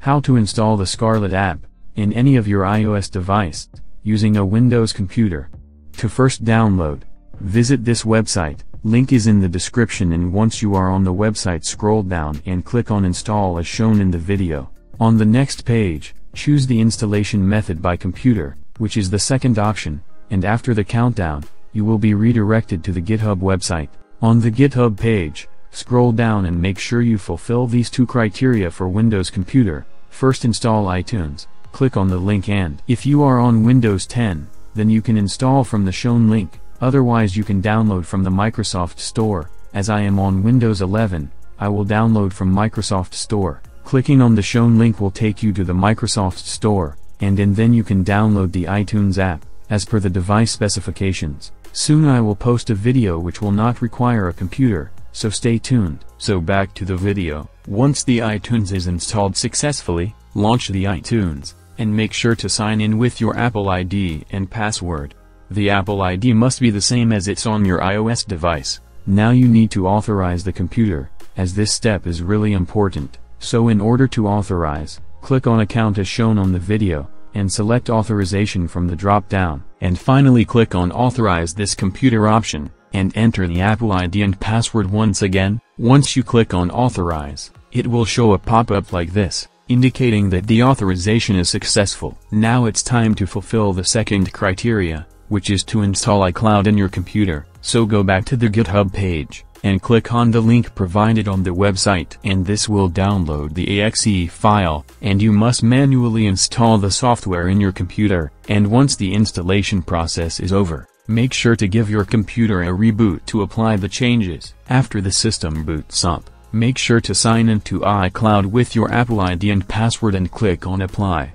How to install the Scarlet app in any of your iOS device using a Windows computer. To first download, visit this website, link is in the description, and once you are on the website scroll down and click on install as shown in the video. On the next page, choose the installation method by computer, which is the second option, and after the countdown, you will be redirected to the GitHub website. On the GitHub page, scroll down and make sure you fulfill these two criteria for Windows computer. First, install iTunes, click on the link, and if you are on Windows 10, then you can install from the shown link, otherwise you can download from the Microsoft Store. As I am on Windows 11, I will download from Microsoft Store. Clicking on the shown link will take you to the Microsoft Store, and then you can download the iTunes app, as per the device specifications. Soon I will post a video which will not require a computer, so stay tuned. So back to the video. Once the iTunes is installed successfully, launch the iTunes, and make sure to sign in with your Apple ID and password. The Apple ID must be the same as it's on your iOS device. Now you need to authorize the computer, as this step is really important. So in order to authorize, click on account as shown on the video, and select authorization from the drop-down, and finally click on authorize this computer option, and enter the Apple ID and password once again. Once you click on authorize, it will show a pop-up like this, indicating that the authorization is successful. Now it's time to fulfill the second criteria, which is to install iCloud in your computer. So go back to the GitHub page, and click on the link provided on the website, and this will download the exe file, and you must manually install the software in your computer. And once the installation process is over, make sure to give your computer a reboot to apply the changes. After the system boots up, make sure to sign into iCloud with your Apple ID and password and click on apply.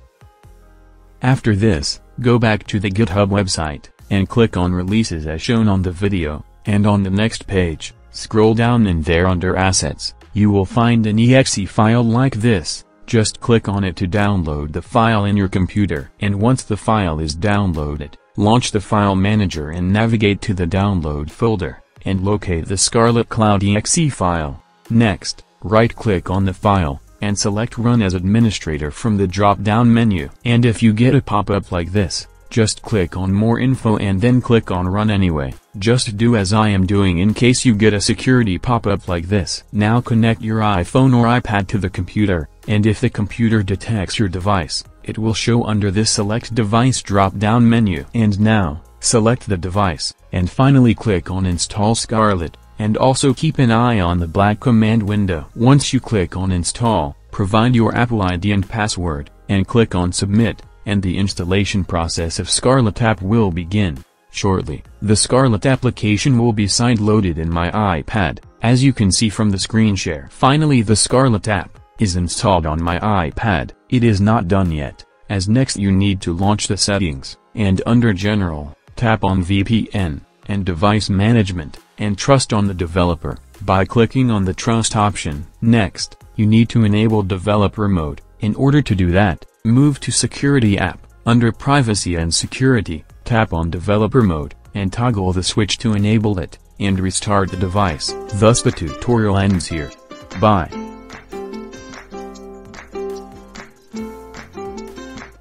After this, go back to the GitHub website, and click on releases as shown on the video, and on the next page, scroll down, and there under assets, you will find an exe file like this. Just click on it to download the file in your computer. And once the file is downloaded, launch the file manager and navigate to the download folder, and locate the Scarlet Cloud exe file. Next, right-click on the file, and select Run as Administrator from the drop-down menu. And if you get a pop-up like this, just click on More Info and then click on Run Anyway. Just do as I am doing in case you get a security pop-up like this. Now connect your iPhone or iPad to the computer, and if the computer detects your device, it will show under this Select Device drop-down menu. And now, select the device, and finally click on Install Scarlet, and also keep an eye on the black command window. Once you click on Install, provide your Apple ID and password, and click on Submit, and the installation process of Scarlet app will begin. Shortly, the Scarlet application will be sideloaded in my iPad, as you can see from the screen share. Finally, the Scarlet app is installed on my iPad. It is not done yet, as next you need to launch the settings, and under General, tap on VPN, and Device Management, and Trust on the developer, by clicking on the Trust option. Next, you need to enable Developer Mode. In order to do that, move to Security app, under Privacy and Security, tap on Developer Mode, and toggle the switch to enable it, and restart the device. Thus the tutorial ends here. Bye.